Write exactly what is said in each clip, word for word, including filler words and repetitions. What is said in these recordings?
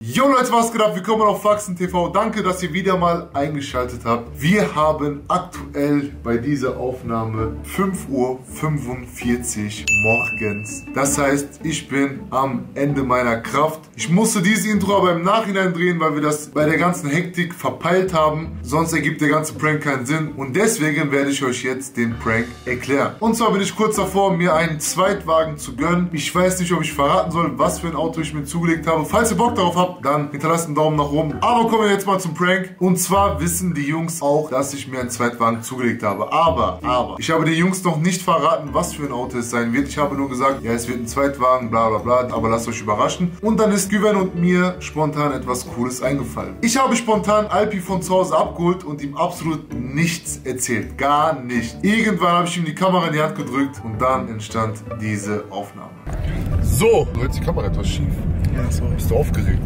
Jo Leute, was geht ab? Willkommen auf Faxen T V. Danke, dass ihr wieder mal eingeschaltet habt. Wir haben aktuell bei dieser Aufnahme fünf Uhr fünfundvierzig morgens. Das heißt, ich bin am Ende meiner Kraft. Ich musste dieses Intro aber im Nachhinein drehen, weil wir das bei der ganzen Hektik verpeilt haben. Sonst ergibt der ganze Prank keinen Sinn. Und deswegen werde ich euch jetzt den Prank erklären. Und zwar bin ich kurz davor, mir einen Zweitwagen zu gönnen. Ich weiß nicht, ob ich verraten soll, was für ein Auto ich mir zugelegt habe. Falls ihr Bock darauf habt, dann hinterlasst einen Daumen nach oben. Aber kommen wir jetzt mal zum Prank. Und zwar wissen die Jungs auch, dass ich mir einen Zweitwagen zugelegt habe. Aber, aber, ich habe den Jungs noch nicht verraten, was für ein Auto es sein wird. Ich habe nur gesagt, ja, es wird ein Zweitwagen, bla bla bla. Aber lasst euch überraschen. Und dann ist Güven und mir spontan etwas Cooles eingefallen. Ich habe spontan Alpi von zu Hause abgeholt und ihm absolut nichts erzählt. Gar nicht. Irgendwann habe ich ihm die Kamera in die Hand gedrückt und dann entstand diese Aufnahme. So, du hältst die Kamera etwas schief. Ja, sorry. Bist du aufgeregt?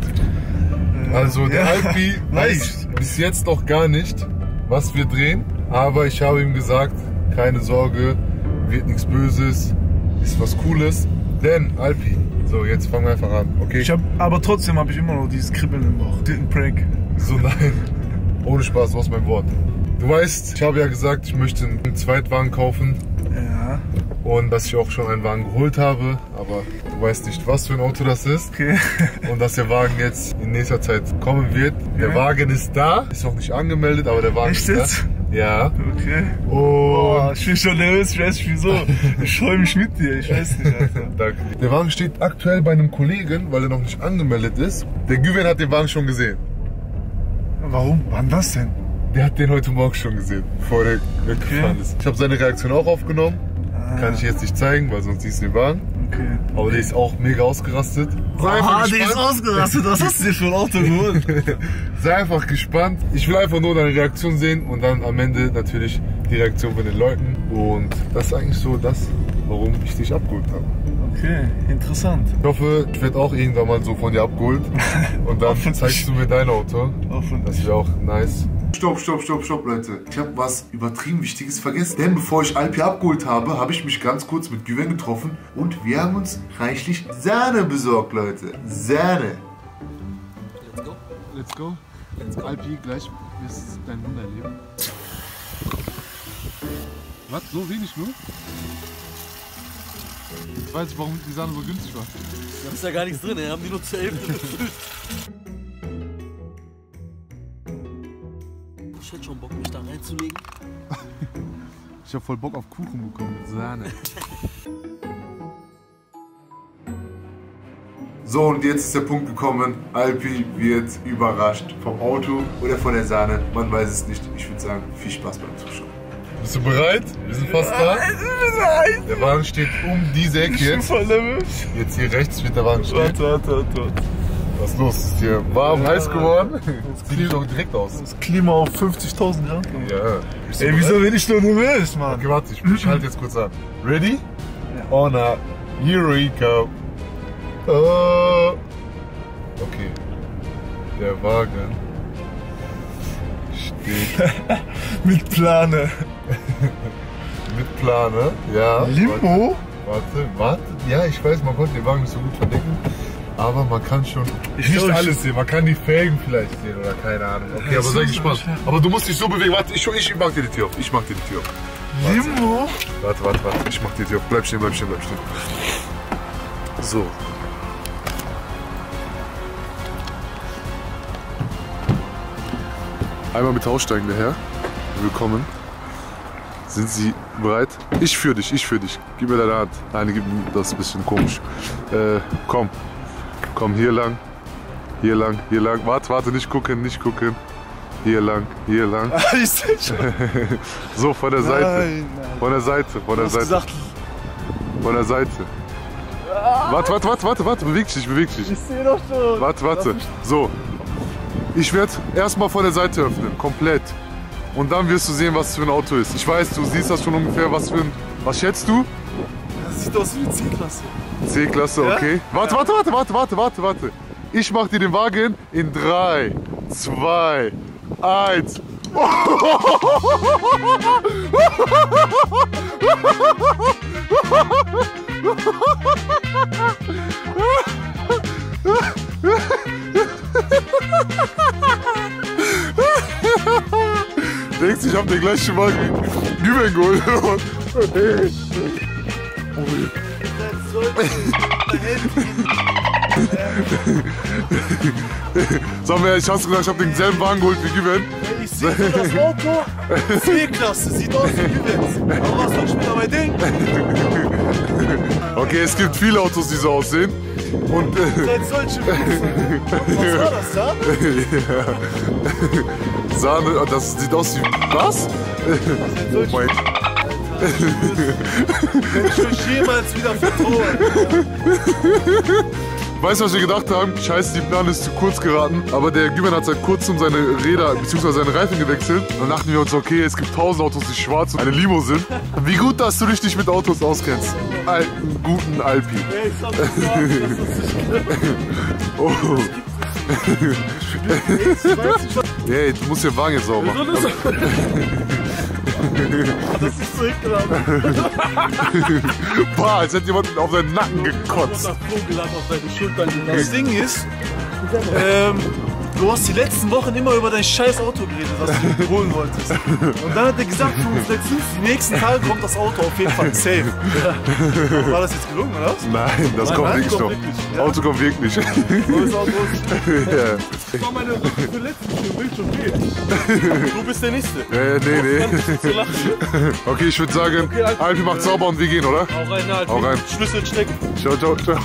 Also der ja. Alpi weiß bis jetzt noch gar nicht, was wir drehen. Aber ich habe ihm gesagt, keine Sorge, wird nichts Böses, ist was Cooles. Denn Alpi, so jetzt fangen wir einfach an, okay? Ich hab, aber trotzdem habe ich immer noch dieses Kribbeln im Bauch. Den Prank. So nein, ohne Spaß, was mein Wort. Du weißt, ich habe ja gesagt, ich möchte einen Zweitwagen kaufen. Ja. Und dass ich auch schon einen Wagen geholt habe, aber du weißt nicht, was für ein Auto das ist. Okay. Und dass der Wagen jetzt in nächster Zeit kommen wird. Der ja. Wagen ist da, ist noch nicht angemeldet, aber der Wagen Echt ist jetzt? da. Ja. Okay. Und oh, ich bin schon nervös, ich weiß nicht wieso. Ich freue mich mit dir, ich weiß nicht, Alter. Danke. Der Wagen steht aktuell bei einem Kollegen, weil er noch nicht angemeldet ist. Der Güven hat den Wagen schon gesehen. Warum? Wann das denn? Der hat den heute Morgen schon gesehen, bevor der weggefahren okay. ist. Ich habe seine Reaktion auch aufgenommen. Ah. Kann ich jetzt nicht zeigen, weil sonst siehst du den Wagen. Okay. Aber der ist auch mega ausgerastet. Ah, der ist ausgerastet. Was hast du dir für ein Auto geholt? Sei einfach gespannt. Ich will einfach nur deine Reaktion sehen und dann am Ende natürlich die Reaktion von den Leuten. Und das ist eigentlich so das, warum ich dich abgeholt habe. Okay, interessant. Ich hoffe, ich werde auch irgendwann mal so von dir abgeholt. Und dann zeigst du mir dein Auto. Das wäre auch nice. Stopp, stopp, stopp, stopp, Leute. Ich habe was übertrieben Wichtiges vergessen. Denn bevor ich Alpi abgeholt habe, habe ich mich ganz kurz mit Güven getroffen und wir haben uns reichlich Sahne besorgt, Leute. Sahne. Let's go. Let's go. Let's go. Alpi, gleich wirst du dein Wunder erleben. Was? So wenig nur? Jetzt weiß ich, warum die Sahne so günstig war. Da ist ja gar nichts drin, wir haben die nur zur Hälfte gefüllt. Ich hätte schon Bock, mich da reinzulegen. Ich hab voll Bock auf Kuchen bekommen mit Sahne. So, und jetzt ist der Punkt gekommen, Alpi wird überrascht vom Auto oder von der Sahne. Man weiß es nicht. Ich würde sagen, viel Spaß beim Zuschauen. Bist du bereit? Wir sind fast da. Der Wagen steht um diese Ecke jetzt. Jetzt hier rechts wird der Wagen stehen. Warte, warte, warte. Was ist los? Ist hier warm, ja, heiß geworden? Das sieht doch direkt aus. Das Klima auf fünfzigtausend Grad. Ja. Ey, wieso bin ich nur nervös, Mann? Okay, warte, ich, ich halte jetzt kurz an. Ready? Ja. Oh na, here we go. Oh. Okay. Der Wagen steht mit Plane. Mit Plane, ja. Limo? Warte, warte. Ja, ich weiß, man konnte den Wagen nicht so gut verdecken. Aber man kann schon ich nicht alles sehen. Man kann die Felgen vielleicht sehen oder keine Ahnung. Okay, aber sei gespannt. Aber du musst dich so bewegen. Warte, ich, ich mach dir die Tür auf. Ich mach dir die Tür auf. Limo? Warte, warte, warte. Ich mach dir die Tür auf. Bleib stehen, bleib stehen, bleib stehen. So. Einmal bitte aussteigen, der Herr. Willkommen. Sind Sie bereit? Ich führe dich, ich führe dich. Gib mir deine Hand. Nein, gib mir das ist ein bisschen komisch. Äh, komm. Komm, hier lang. Hier lang, hier lang. Warte, warte, nicht gucken, nicht gucken. Hier lang, hier lang. Ich seh schon. So, von der Seite. Nein, nein. Von der Seite, von der Seite. Gesagt. Von der Seite. Warte, warte, warte, warte, warte, beweg dich, beweg dich. Ich seh doch schon. Warte, warte. So. Ich werde erstmal von der Seite öffnen, komplett. Und dann wirst du sehen, was für ein Auto ist. Ich weiß, du siehst das schon ungefähr, was für ein... Was schätzt du? Das sieht aus wie eine C-Klasse. C-Klasse, okay. Ja? Warte, warte, warte, warte, warte, warte, warte. Ich mach dir den Wagen in drei, zwei, eins. Denkst du, ich hab den gleichen Wagen wie Güven geholt? Hey. Sag mir, ich hab's gesagt, ich hab denselben Wagen geholt wie Güven. Ich sehe das Auto, C-Klasse, sieht aus wie Güven. Aber was soll ich mit dabei denken? Okay, es gibt viele Autos, die so aussehen. Und äh, Seit solche Füße. Was war das, Sahne? ja. Sahne, das sieht aus wie... Was? Oh mein... Wenn ich euch jemals wieder vertraue. Weißt du, was wir gedacht haben? Scheiße, die Plan ist zu kurz geraten. Aber der Güven hat seit kurzem seine Räder bzw. seine Reifen gewechselt. Dann dachten wir uns, okay, es gibt tausend Autos, die schwarz und eine Limo sind. Wie gut, dass du dich nicht mit Autos auskennst. Alten, guten Alpi. Ey, ich hab gesagt, dass das nicht Oh. Ich weiß nicht, was Hey, du musst den Wagen jetzt sauber machen. das ist so ekelhaft. Boah, als hätte jemand auf seinen Nacken gekotzt. Das Vogel hat auf seine Schultern Das gelassen. Ding ist, ähm, du hast die letzten Wochen immer über dein scheiß Auto geredet, was du holen wolltest. Und dann hat er gesagt, für uns letztens, die nächsten Tage kommt das Auto auf jeden Fall safe. War das jetzt gelungen, oder was? Nein, das Nein, kommt nein, wirklich kommt noch. wirklich, ja. Auto kommt wirklich. Neues Auto ist. Ja. Das war meine Rücken für letztens, für Bild schon geht. Du bist der Nächste. Äh, nee, nee. Zu lachen. Okay, ich würde sagen, Okay, Alter. Alpi macht sauber und wir gehen, oder? Hau rein, Alter. Hau rein. Schlüssel stecken. Ciao, ciao, ciao.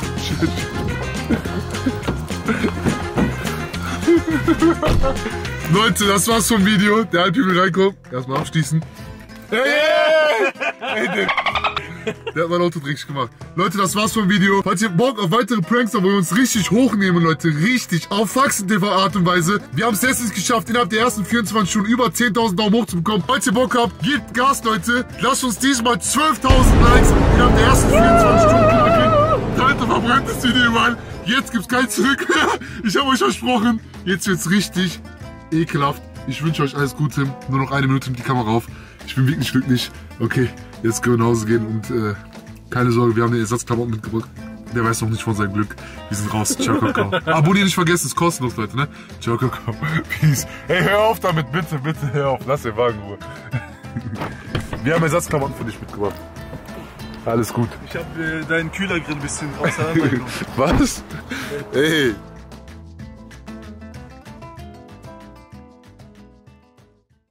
Leute, das war's vom Video. Der Alpi will reinkommen. Erstmal abschließen. Hey, hey, hey, der, der hat mein Auto dreckig gemacht. Leute, das war's vom Video. Falls ihr Bock auf weitere Pranks habt, wo wir uns richtig hochnehmen, Leute, richtig, auf Faxen-T V Art und Weise. Wir haben es letztens geschafft, innerhalb der ersten vierundzwanzig Stunden über zehntausend Daumen hoch zu bekommen. Falls ihr Bock habt, gebt Gas, Leute. Lasst uns diesmal zwölftausend Likes innerhalb der ersten vierundzwanzig Stunden knacken. Leute, verbrennt das Video mal. Jetzt gibt's kein Zurück mehr. Ich habe euch versprochen, jetzt wird's richtig ekelhaft. Ich wünsche euch alles Gute. Nur noch eine Minute mit die Kamera auf. Ich bin wirklich glücklich. Okay, jetzt können wir nach Hause gehen und äh, keine Sorge, wir haben den Ersatzklamotten mitgebracht. Der weiß noch nicht von seinem Glück. Wir sind raus. Ciao, Kakao. Abonnieren nicht vergessen, ist kostenlos, Leute, ne? Ciao, Kakao. Peace. Hey, hör auf damit, bitte, bitte, hör auf. Lass den Wagen in Ruhe. Wir haben Ersatzklamotten für dich mitgebracht. Alles gut. Ich hab äh, deinen Kühlergrill ein bisschen auseinandergenommen. Was? Ey.